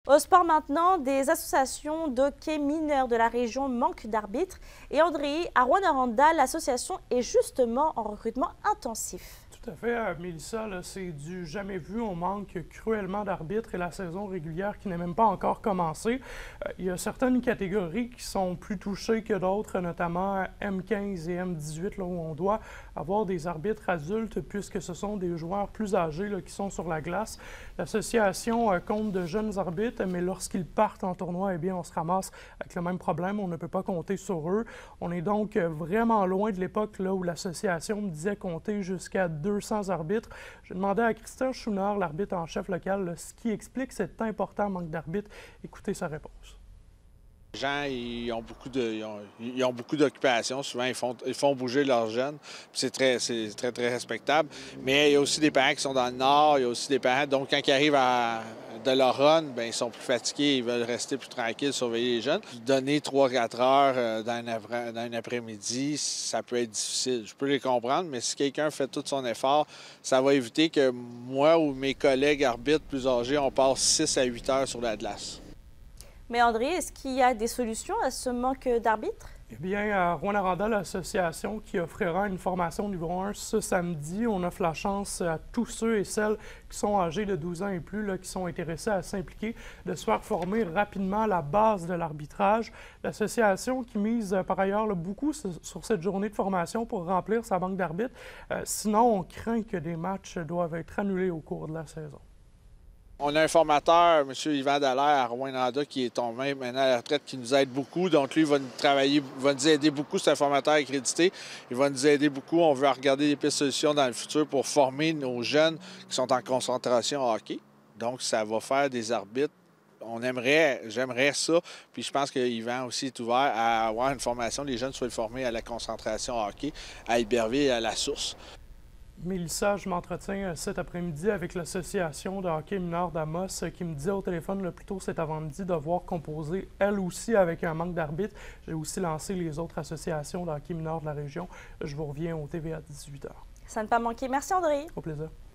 Au sport maintenant, des associations d'hockey mineurs de la région manquent d'arbitres. Et André, à Rouyn-Noranda, l'association est justement en recrutement intensif. Tout à fait, Mélissa, c'est du jamais vu. On manque cruellement d'arbitres et la saison régulière qui n'est même pas encore commencée. Il y a certaines catégories qui sont plus touchées que d'autres, notamment M15 et M18, là, où on doit avoir des arbitres adultes puisque ce sont des joueurs plus âgés là, qui sont sur la glace. L'association compte de jeunes arbitres, mais lorsqu'ils partent en tournoi, eh bien, on se ramasse avec le même problème. On ne peut pas compter sur eux. On est donc vraiment loin de l'époque là, où l'association me disait compter jusqu'à 200 arbitres. J'ai demandé à Christian Chouinard, l'arbitre en chef local, là, ce qui explique cet important manque d'arbitres. Écoutez sa réponse. Les gens, ils ont beaucoup d'occupations. Souvent, ils font bouger leurs jeunes. C'est très, très respectable. Mais il y a aussi des parents qui sont dans le nord. Il y a aussi des parents, donc quand ils arrivent de leur run, bien, ils sont plus fatigués. Ils veulent rester plus tranquilles, surveiller les jeunes. Donner 3-4 heures dans un après-midi, ça peut être difficile. Je peux les comprendre, mais si quelqu'un fait tout son effort, ça va éviter que moi ou mes collègues arbitres plus âgés, on passe 6 à 8 heures sur la glace. Mais André, est-ce qu'il y a des solutions à ce manque d'arbitres? Eh bien, à Rouyn-Noranda, l'association qui offrira une formation niveau 1 ce samedi, on offre la chance à tous ceux et celles qui sont âgés de 12 ans et plus, là, qui sont intéressés à s'impliquer, de se faire former rapidement à la base de l'arbitrage. L'association qui mise par ailleurs là, beaucoup sur cette journée de formation pour remplir sa banque d'arbitres. Sinon, on craint que des matchs doivent être annulés au cours de la saison. On a un formateur, M. Yvan Dallaire, à Rouyn-Noranda, qui est tombé maintenant à la retraite, qui nous aide beaucoup. Donc, lui, il va nous travailler, va nous aider beaucoup, c'est un formateur accrédité. Il va nous aider beaucoup. On veut regarder des pistes de solutions dans le futur pour former nos jeunes qui sont en concentration hockey. Donc, ça va faire des arbitres. J'aimerais ça. Puis je pense que Yvan aussi est ouvert à avoir une formation. Les jeunes soient formés à la concentration hockey, à Iberville et à la source. Mélissa, je m'entretiens cet après-midi avec l'association de hockey mineur d'Amos qui me disait au téléphone le plus tôt cet avant-midi devoir composer elle aussi avec un manque d'arbitres. J'ai aussi lancé les autres associations de hockey mineur de la région. Je vous reviens au TVA 18h. Ça ne pas manquer. Merci André. Au plaisir.